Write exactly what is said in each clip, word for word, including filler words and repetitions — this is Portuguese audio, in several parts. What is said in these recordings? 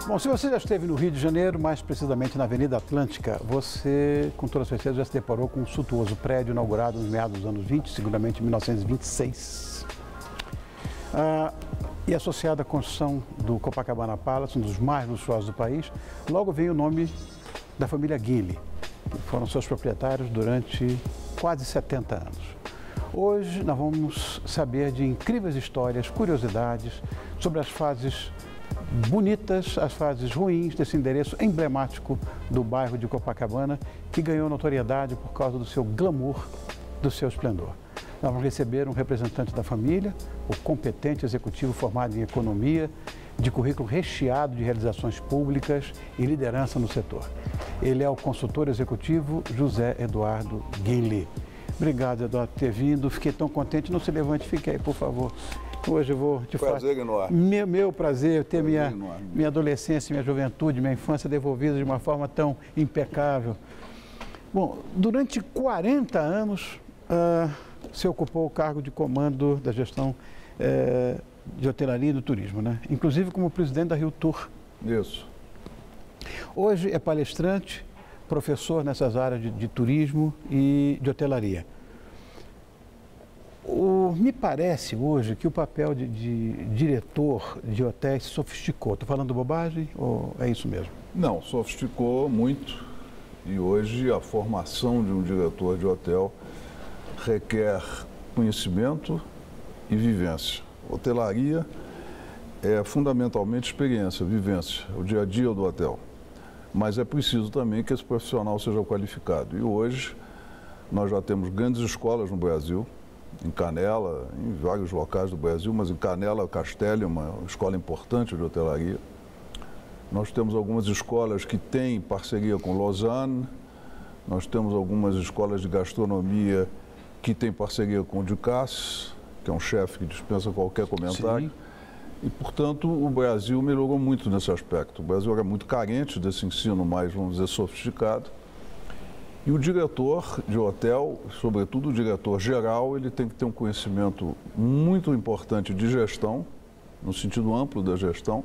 Bom, se você já esteve no Rio de Janeiro, mais precisamente na Avenida Atlântica, você, com toda certeza, já se deparou com um suntuoso prédio inaugurado nos meados dos anos vinte, seguramente em mil novecentos e vinte e seis. Ah, e associado à construção do Copacabana Palace, um dos mais luxuosos do país, logo veio o nome da família Guinle, que foram seus proprietários durante quase setenta anos. Hoje nós vamos saber de incríveis histórias, curiosidades sobre as fases bonitas, as fases ruins desse endereço emblemático do bairro de Copacabana, que ganhou notoriedade por causa do seu glamour, do seu esplendor. Nós vamos receber um representante da família, o competente executivo formado em economia, de currículo recheado de realizações públicas e liderança no setor. Ele é o consultor executivo José Eduardo Guinle. Obrigado, Eduardo, por ter vindo. Fiquei tão contente. Não se levante, fique aí, por favor. Hoje eu vou te falar. Prazer enorme. Meu, meu prazer ter prazer minha, minha adolescência, minha juventude, minha infância devolvida de uma forma tão impecável. Bom, durante quarenta anos, uh, você ocupou o cargo de comando da gestão uh, de hotelaria e do turismo, né? Inclusive como presidente da Rio Tour. Isso. Hoje é palestrante, professor nessas áreas de, de turismo e de hotelaria. O, me parece hoje que o papel de, de diretor de hotéis se sofisticou. Estou falando bobagem ou é isso mesmo? Não, sofisticou muito e hoje a formação de um diretor de hotel requer conhecimento e vivência. Hotelaria é fundamentalmente experiência, vivência, o dia a dia do hotel. Mas é preciso também que esse profissional seja qualificado. E hoje nós já temos grandes escolas no Brasil, em Canela, em vários locais do Brasil, mas em Canela, Castelli, uma escola importante de hotelaria. Nós temos algumas escolas que têm parceria com Lausanne, nós temos algumas escolas de gastronomia que têm parceria com o Ducasse, que é um chefe que dispensa qualquer comentário. Sim. E, portanto, o Brasil melhorou muito nesse aspecto. O Brasil era muito carente desse ensino mais, vamos dizer, sofisticado. E o diretor de hotel, sobretudo o diretor geral, ele tem que ter um conhecimento muito importante de gestão, no sentido amplo da gestão,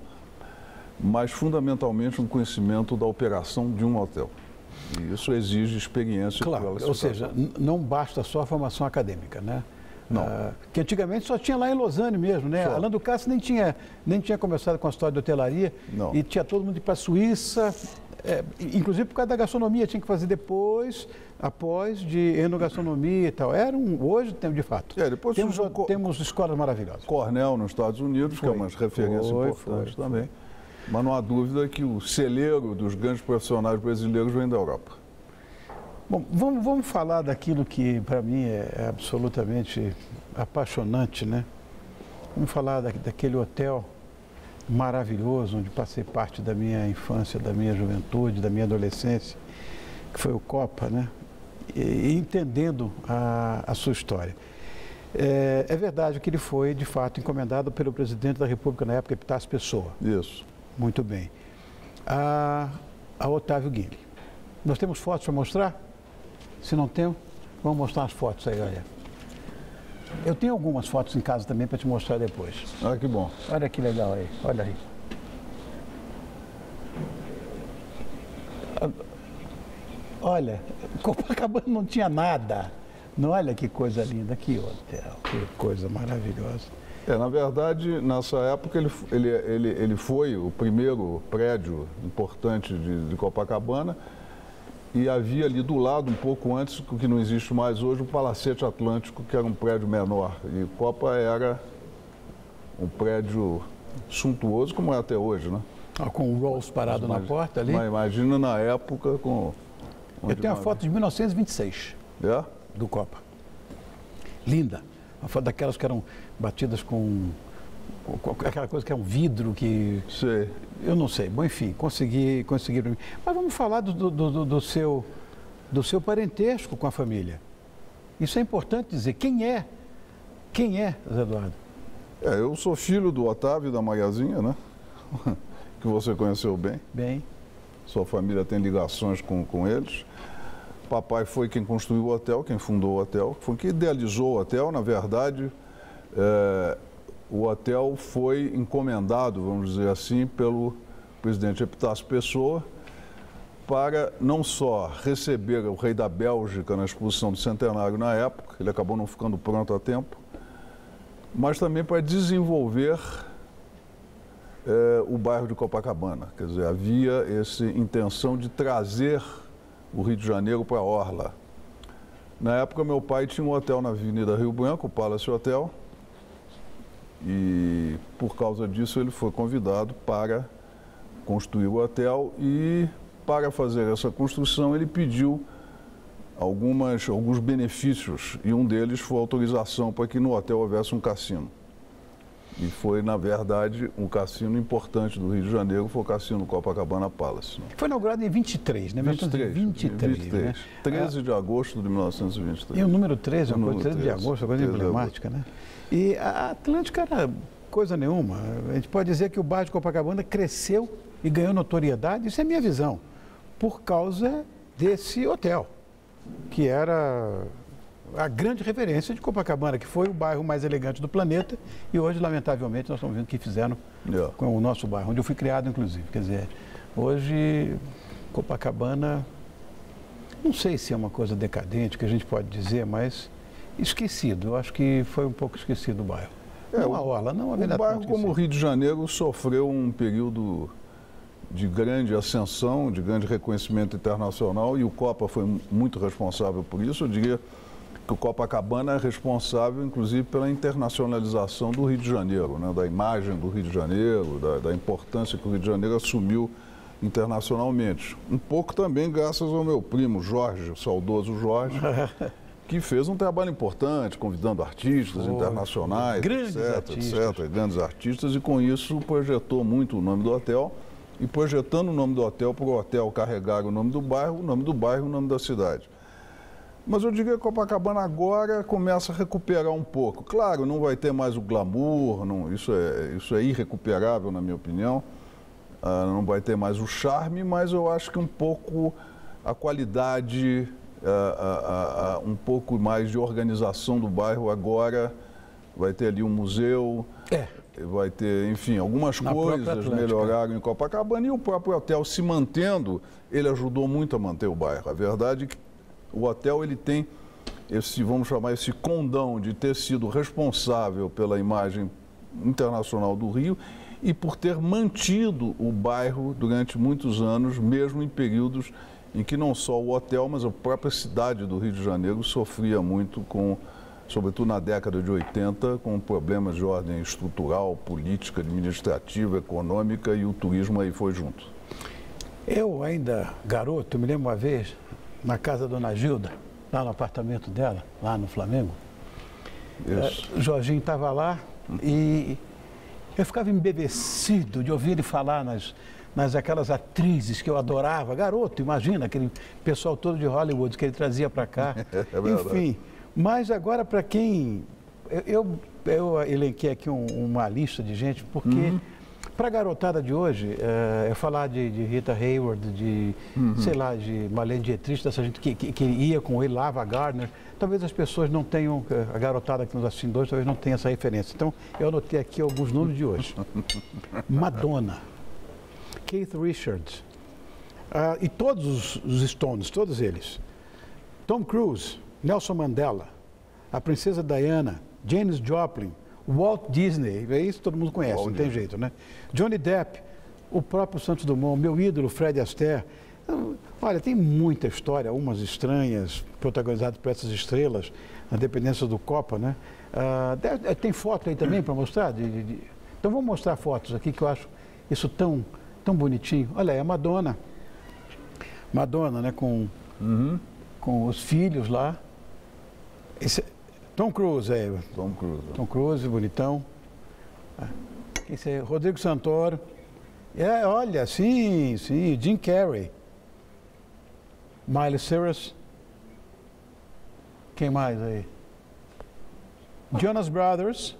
mas fundamentalmente um conhecimento da operação de um hotel. E isso exige experiência. Claro, ou seja, não basta só a formação acadêmica, né? Não. Ah, que antigamente só tinha lá em Lausanne mesmo, né? Só. Alain Ducasse nem tinha, nem tinha começado com a história de hotelaria. Não. E tinha todo mundo ir para a Suíça, é, inclusive por causa da gastronomia, tinha que fazer depois, após, de enogastronomia e tal. Era um, hoje, de fato, é, depois temos, surgiu, temos escolas maravilhosas. Cornell, nos Estados Unidos, foi, que é uma referência foi, importante foi, também. Foi. Mas não há dúvida que o celeiro dos grandes profissionais brasileiros vem da Europa. Bom, vamos, vamos falar daquilo que, para mim, é absolutamente apaixonante, né? Vamos falar da, daquele hotel maravilhoso, onde passei parte da minha infância, da minha juventude, da minha adolescência, que foi o Copa, né? E, e entendendo a, a sua história. É, é verdade que ele foi, de fato, encomendado pelo presidente da República na época, Epitácio Pessoa. Isso. Muito bem. A, a Otávio Guinle. Nós temos fotos para mostrar? Se não tem, vamos mostrar as fotos aí, olha. Eu tenho algumas fotos em casa também para te mostrar depois. Ah, que bom. Olha que legal aí, olha aí. Olha, Copacabana não tinha nada. Não, olha que coisa linda, que hotel, que coisa maravilhosa. É, na verdade, nessa época ele, ele, ele, ele foi o primeiro prédio importante de, de Copacabana. E havia ali do lado, um pouco antes, o que não existe mais hoje, o Palacete Atlântico, que era um prédio menor. E Copa era um prédio suntuoso, como é até hoje, né? Ah, com o Rolls parado mas, na porta ali. Mas imagina na época com... Eu tenho uma foto de mil novecentos e vinte e seis, é? do Copa. Linda. Uma foto daquelas que eram batidas com... aquela coisa que é um vidro que... Sei. Eu não sei. Bom, enfim, consegui, consegui para mim. Mas vamos falar do, do, do, do, seu, do seu parentesco com a família. Isso é importante dizer. Quem é? Quem é, Zé Eduardo? É, eu sou filho do Otávio e da Mariazinha, né? Que você conheceu bem. Bem. Sua família tem ligações com, com eles. Papai foi quem construiu o hotel, quem fundou o hotel. Foi quem idealizou o hotel, na verdade... É, o hotel foi encomendado, vamos dizer assim, pelo presidente Epitácio Pessoa, para não só receber o rei da Bélgica na exposição do centenário na época, ele acabou não ficando pronto a tempo, mas também para desenvolver é, o bairro de Copacabana. Quer dizer, havia essa intenção de trazer o Rio de Janeiro para a orla. Na época, meu pai tinha um hotel na Avenida Rio Branco, o Palace Hotel, e por causa disso ele foi convidado para construir o hotel e, para fazer essa construção, ele pediu algumas, alguns benefícios e um deles foi a autorização para que no hotel houvesse um cassino. E foi, na verdade, um cassino importante do Rio de Janeiro, foi o Cassino Copacabana Palace. Foi inaugurado em vinte e três, né? vinte e três, vinte e três, vinte e três. né? treze de agosto de mil novecentos e vinte e três. E o número treze, o uma número coisa, treze de agosto, uma coisa emblemática, né? E a Atlântica era coisa nenhuma. A gente pode dizer que o bairro de Copacabana cresceu e ganhou notoriedade, isso é a minha visão, por causa desse hotel, que era a grande referência de Copacabana, que foi o bairro mais elegante do planeta, e hoje, lamentavelmente, nós estamos vendo o que fizeram yeah. com o nosso bairro, onde eu fui criado, inclusive. Quer dizer, hoje, Copacabana, não sei se é uma coisa decadente, que a gente pode dizer, mas esquecido. Eu acho que foi um pouco esquecido o bairro. É, não a orla, não a Avenida Atlântica. O bairro, como o Rio de Janeiro, sofreu um período de grande ascensão, de grande reconhecimento internacional, e o Copa foi muito responsável por isso. Eu diria que o Copacabana é responsável, inclusive, pela internacionalização do Rio de Janeiro, né? Da imagem do Rio de Janeiro, da, da importância que o Rio de Janeiro assumiu internacionalmente. Um pouco também graças ao meu primo Jorge, o saudoso Jorge, que fez um trabalho importante, convidando artistas oh, internacionais, grandes etc, artistas. etc, grandes artistas, e com isso projetou muito o nome do hotel, e projetando o nome do hotel para o hotel carregar o nome do bairro, o nome do bairro, o nome da cidade. Mas eu diria que Copacabana agora começa a recuperar um pouco. Claro, não vai ter mais o glamour, não, isso, é, isso é irrecuperável, na minha opinião. Ah, não vai ter mais o charme, mas eu acho que um pouco a qualidade, ah, ah, ah, um pouco mais de organização do bairro agora. Vai ter ali um museu, é. vai ter, enfim, algumas Na coisas melhoraram em Copacabana, e o próprio hotel se mantendo, ele ajudou muito a manter o bairro. A verdade é que o hotel ele tem esse, vamos chamar, esse condão de ter sido responsável pela imagem internacional do Rio e por ter mantido o bairro durante muitos anos, mesmo em períodos em que não só o hotel, mas a própria cidade do Rio de Janeiro sofria muito com, sobretudo na década de oitenta, com problemas de ordem estrutural, política, administrativa, econômica, e o turismo aí foi junto. Eu ainda, garoto, me lembro uma vez, na casa da Dona Gilda, lá no apartamento dela, lá no Flamengo. Isso. O Jorginho estava lá e eu ficava embevecido de ouvir ele falar nas, nas aquelas atrizes que eu adorava. Garoto, imagina, aquele pessoal todo de Hollywood que ele trazia para cá. É verdade. Enfim, mas agora para quem... Eu, eu, eu elenquei aqui um, uma lista de gente, porque... Uhum. Para a garotada de hoje, é, é falar de, de Rita Hayworth, de, uhum. sei lá, de Marlene Dietrich, dessa gente que, que, que ia com ele, Ava Gardner, talvez as pessoas não tenham, a garotada que nos assiste hoje, talvez não tenha essa referência. Então, eu anotei aqui alguns nomes de hoje. Madonna, Keith Richards, uh, e todos os, os Stones, todos eles. Tom Cruise, Nelson Mandela, a Princesa Diana, Janis Joplin, Walt Disney, é isso que todo mundo conhece, Walt não tem Disney. Jeito, né? Johnny Depp, o próprio Santos Dumont, meu ídolo Fred Astaire. Olha, tem muita história, umas estranhas, protagonizadas por essas estrelas, na dependência do Copa, né? Ah, deve, tem foto aí também para mostrar? De, de, de... Então vamos mostrar fotos aqui que eu acho isso tão, tão bonitinho. Olha, é a Madonna. Madonna, né? Com, uhum. com os filhos lá. Esse, Tom Cruise, é. Tom Cruise. Tom Cruise, bonitão. Esse é Rodrigo Santoro. É, olha, sim, sim, Jim Carrey. Miley Cyrus. Quem mais aí? Jonas Brothers.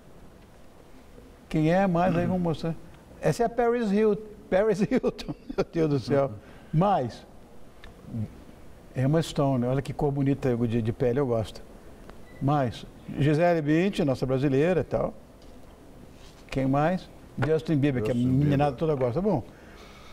Quem é mais aí? Vamos mostrar. Essa é a Paris Hilton. Paris Hilton, meu Deus do céu. Mais. Emma Stone, olha que cor bonita de, de pele, eu gosto. Mais, Gisele Bündchen, nossa brasileira e tal. Quem mais? Justin Bieber, Justin que a meninada toda gosta. Bom,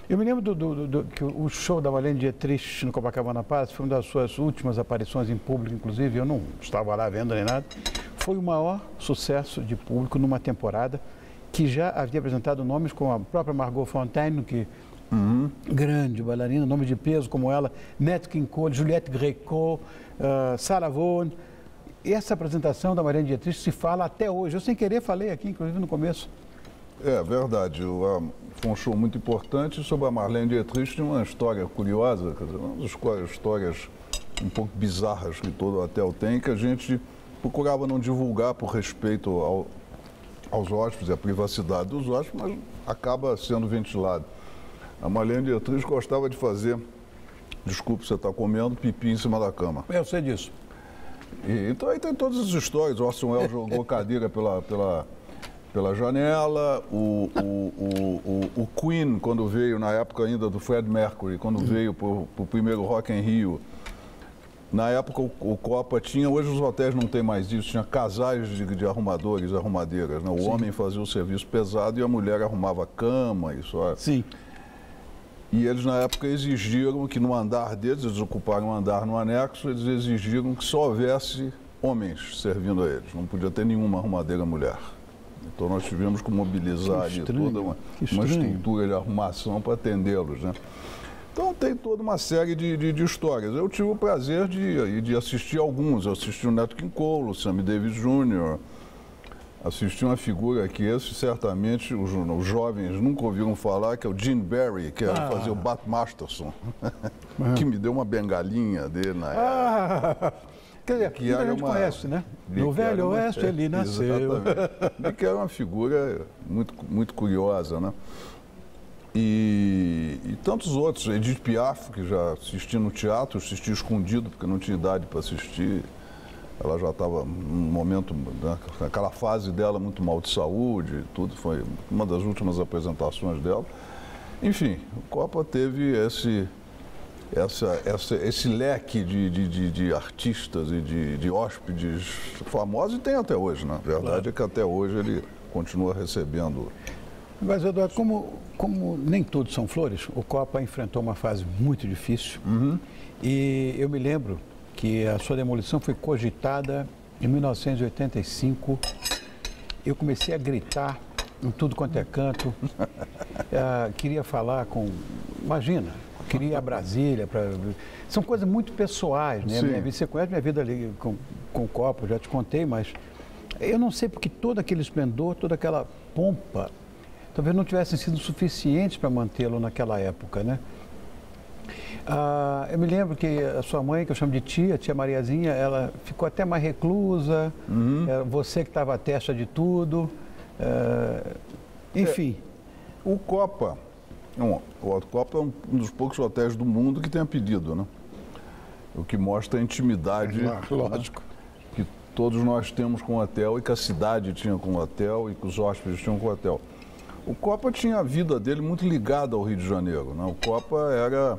Eu me lembro do, do, do, que o show da Marlene Dietrich no Copacabana Palace foi uma das suas últimas aparições em público, inclusive, eu não estava lá vendo nem nada. Foi o maior sucesso de público numa temporada que já havia apresentado nomes como a própria Margot Fonteyn, que uhum. grande bailarina, nome de peso como ela, Nat King Cole, Juliette Gréco, uh, Sarah Vaughan. E essa apresentação da Marlene Dietrich se fala até hoje. Eu sem querer falei aqui, inclusive no começo. É verdade, foi um show muito importante. Sobre a Marlene Dietrich tinha uma história curiosa, quer dizer, uma das histórias um pouco bizarras que todo hotel tem, que a gente procurava não divulgar por respeito ao, aos hóspedes e à privacidade dos hóspedes, mas acaba sendo ventilado. A Marlene Dietrich gostava de fazer, desculpe, você está comendo, pipi em cima da cama. Eu sei disso. E, então aí tem todas as histórias, o Orson Welles jogou cadeira pela... pela pela janela, o, o, o, o, o Queen, quando veio, na época ainda do Fred Mercury, quando veio para o primeiro Rock in Rio, na época o, o Copa tinha, hoje os hotéis não tem mais isso, tinha casais de, de arrumadores e arrumadeiras, né? O Sim. homem fazia o serviço pesado e a mulher arrumava a cama, isso é. Sim. E eles na época exigiram que no andar deles, eles ocuparam um andar no anexo, eles exigiram que só houvesse homens servindo a eles, não podia ter nenhuma arrumadeira mulher. Então nós tivemos que mobilizar ali toda uma, uma estrutura de arrumação para atendê-los, né? Então tem toda uma série de, de, de histórias. Eu tive o prazer de, de assistir alguns. Eu assisti o Nat King Cole, o Sammy Davis Júnior, assisti uma figura que esse certamente os, os jovens nunca ouviram falar, que é o Gene Barry, que era ah. fazer o Bat Masterson, que me deu uma bengalinha dele na época. Ah. Quer dizer, que a gente uma, conhece, né? No Velho Oeste uma, ele nasceu. Exatamente. Que era uma figura muito, muito curiosa, né? E, e tantos outros. Edith Piaf, que já assisti no teatro, assisti escondido, porque não tinha idade para assistir. Ela já estava num momento, né, aquela fase dela muito mal de saúde, tudo. Foi uma das últimas apresentações dela. Enfim, o Copa teve esse... Essa, essa, esse leque de, de, de, de artistas e de, de hóspedes famosos, e tem até hoje, né? A verdade claro. É que até hoje ele continua recebendo. Mas, Eduardo, como, como nem todos são flores, o Copa enfrentou uma fase muito difícil. Uhum. E eu me lembro que a sua demolição foi cogitada em mil novecentos e oitenta e cinco. Eu comecei a gritar em tudo quanto é canto. uh, queria falar com... Imagina... Queria ir a Brasília, pra... são coisas muito pessoais, né? Minha vida, você conhece minha vida ali com, com o Copa, já te contei, mas eu não sei porque todo aquele esplendor, toda aquela pompa, talvez não tivessem sido suficientes para mantê-lo naquela época, né? Ah, eu me lembro que a sua mãe, que eu chamo de tia, tia Mariazinha, ela ficou até mais reclusa, uhum. Era você que estava à testa de tudo, ah, enfim. É, o Copa... Não, o Alto Copa é um dos poucos hotéis do mundo que tem apelido, né? O que mostra a intimidade, é, lógico, né? Que todos nós temos com o hotel e que a cidade tinha com o hotel e que os hóspedes tinham com o hotel. O Copa tinha a vida dele muito ligada ao Rio de Janeiro, né? O Copa era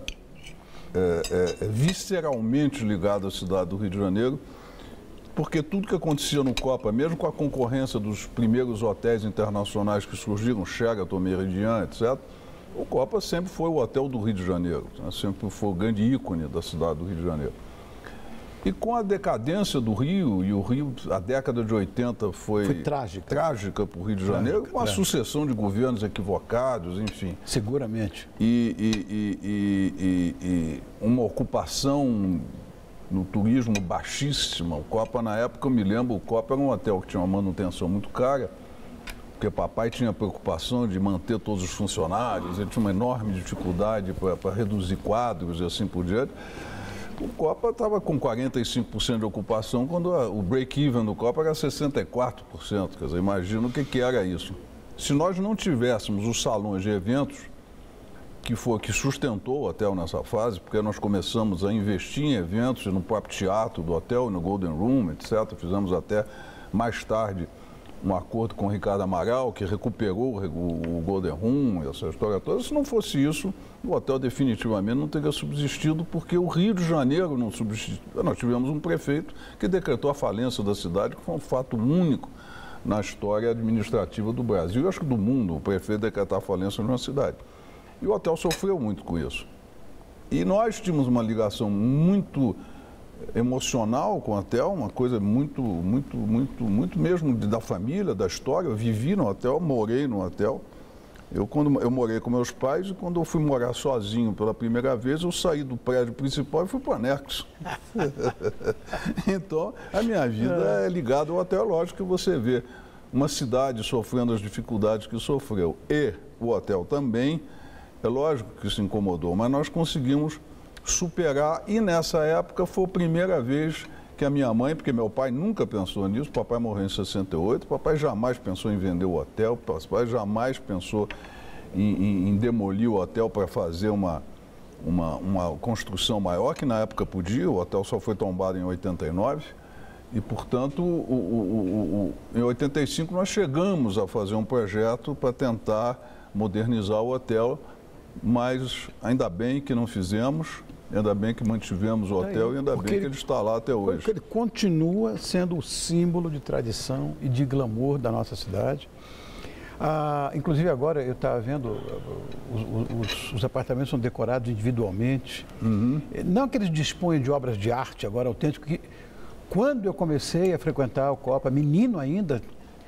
é, é, visceralmente ligado à cidade do Rio de Janeiro, porque tudo que acontecia no Copa, mesmo com a concorrência dos primeiros hotéis internacionais que surgiram, Sheraton, Meridian, etcétera, o Copa sempre foi o hotel do Rio de Janeiro, né? Sempre foi o grande ícone da cidade do Rio de Janeiro. E com a decadência do Rio, e o Rio, a década de oitenta foi, foi trágica, trágica para o Rio de Janeiro, trágica, uma trágica. sucessão de governos equivocados, enfim. Seguramente. E, e, e, e, e, e uma ocupação no turismo baixíssima. O Copa, na época, eu me lembro, o Copa era um hotel que tinha uma manutenção muito cara, porque papai tinha preocupação de manter todos os funcionários, ele tinha uma enorme dificuldade para reduzir quadros e assim por diante. O Copa estava com quarenta e cinco por cento de ocupação, quando a, o break-even do Copa era sessenta e quatro por cento. Quer dizer, imagina o que, que era isso. Se nós não tivéssemos os salões de eventos, que foi que sustentou o hotel nessa fase, porque nós começamos a investir em eventos, no próprio teatro do hotel, no Golden Room, etcétera. Fizemos até mais tarde um acordo com o Ricardo Amaral, que recuperou o, o Golden Room, essa história toda. Se não fosse isso, o hotel definitivamente não teria subsistido, porque o Rio de Janeiro não subsistiu. Nós tivemos um prefeito que decretou a falência da cidade, que foi um fato único na história administrativa do Brasil, acho que do mundo, o prefeito decretar a falência de uma cidade. E o hotel sofreu muito com isso. E nós tínhamos uma ligação muito emocional com o hotel, uma coisa muito, muito, muito, muito mesmo da família, da história. Eu vivi no hotel, morei no hotel. Eu, quando, eu morei com meus pais e quando eu fui morar sozinho pela primeira vez, eu saí do prédio principal e fui para o anexo. Então, a minha vida é ligada ao hotel. Lógico que você vê uma cidade sofrendo as dificuldades que sofreu e o hotel também. É lógico que isso incomodou, mas nós conseguimos superar e nessa época foi a primeira vez que a minha mãe, porque meu pai nunca pensou nisso, papai morreu em sessenta e oito, papai jamais pensou em vender o hotel, papai jamais pensou em, em, em demolir o hotel para fazer uma, uma, uma construção maior, que na época podia, o hotel só foi tombado em oitenta e nove, e portanto, o, o, o, o, em oitenta e cinco nós chegamos a fazer um projeto para tentar modernizar o hotel, mas ainda bem que não fizemos. Ainda bem que mantivemos o hotel e ainda bem que ele está lá até hoje. Porque ele continua sendo o símbolo de tradição e de glamour da nossa cidade. Ah, inclusive agora eu estava vendo, os, os, os apartamentos são decorados individualmente. Uhum. Não que eles disponham de obras de arte agora autênticas, que quando eu comecei a frequentar o Copa, menino ainda,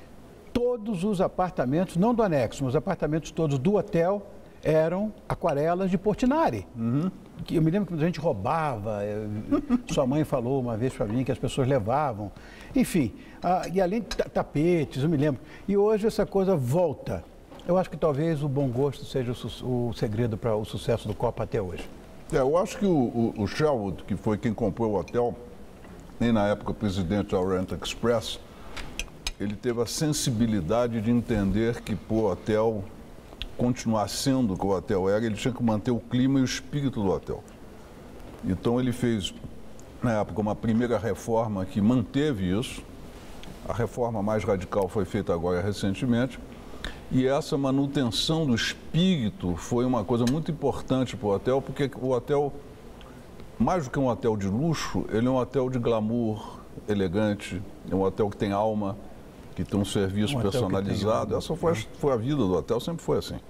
todos os apartamentos, não do anexo, mas os apartamentos todos do hotel eram aquarelas de Portinari. Uhum. Eu me lembro que a gente roubava, eu, sua mãe falou uma vez para mim que as pessoas levavam, enfim, ah, e além de tapetes, eu me lembro. E hoje essa coisa volta. Eu acho que talvez o bom gosto seja o, o segredo para o sucesso do Copa até hoje. É, eu acho que o, o, o Sherwood, que foi quem comprou o hotel, nem na época presidente da Orient Express, ele teve a sensibilidade de entender que para o hotel continuar sendo o que o hotel era, ele tinha que manter o clima e o espírito do hotel. Então ele fez, na época, uma primeira reforma que manteve isso. A reforma mais radical foi feita agora recentemente. E essa manutenção do espírito foi uma coisa muito importante para o hotel, porque o hotel, mais do que um hotel de luxo, ele é um hotel de glamour, elegante, é um hotel que tem alma, que tem um serviço um personalizado. Essa foi a, foi a vida do hotel, sempre foi assim.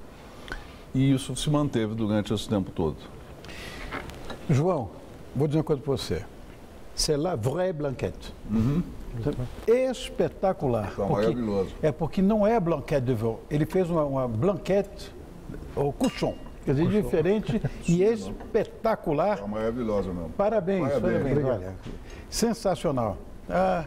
E isso se manteve durante esse tempo todo. João, vou dizer uma coisa para você. C'est la vraie Blanquette. Uhum. Espetacular. Está maravilhoso. É porque não é Blanquette de veau. Ele fez uma, uma Blanquette ou Cochon. Quer dizer, Cochon. Diferente e espetacular. Está maravilhosa mesmo. Parabéns, parabéns. parabéns olha, sensacional. Ah,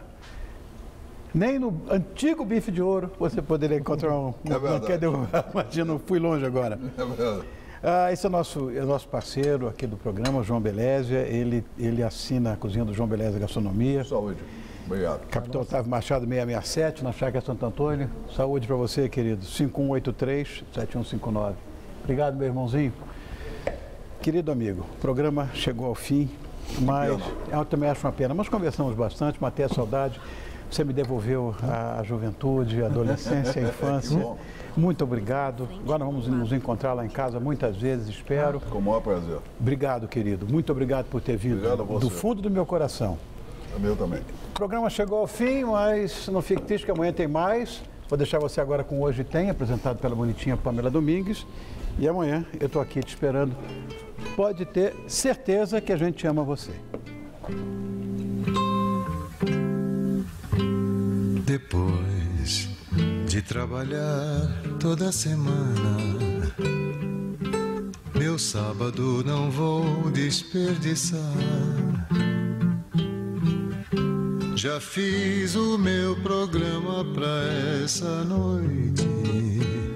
nem no antigo bife de ouro você poderia encontrar um, um é Blanquette de veau. Imagina, não fui longe agora. É verdade. Ah, esse é nosso, é nosso parceiro aqui do programa, João Belésia. Ele, ele assina a cozinha do João Belésia Gastronomia. Saúde. Obrigado. Capitão Otávio Machado, seiscentos e sessenta e sete, na Chácara Santo Antônio. Saúde para você, querido. cinco um oito três, sete um cinco nove. Obrigado, meu irmãozinho. Querido amigo, o programa chegou ao fim, mas eu também acho uma pena. Nós conversamos bastante, matei a saudade. Você me devolveu a, a juventude, a adolescência, a infância. Muito obrigado. Agora vamos nos encontrar lá em casa muitas vezes, espero. Com o maior prazer. Obrigado, querido. Muito obrigado por ter vindo. Obrigado a você. Do fundo do meu coração. O meu também. O programa chegou ao fim, mas não fique triste que amanhã tem mais. Vou deixar você agora com Hoje Tem, apresentado pela bonitinha Pamela Domingues. E amanhã eu estou aqui te esperando. Pode ter certeza que a gente ama você. Depois de trabalhar toda semana, meu sábado não vou desperdiçar. Já fiz o meu programa pra essa noite.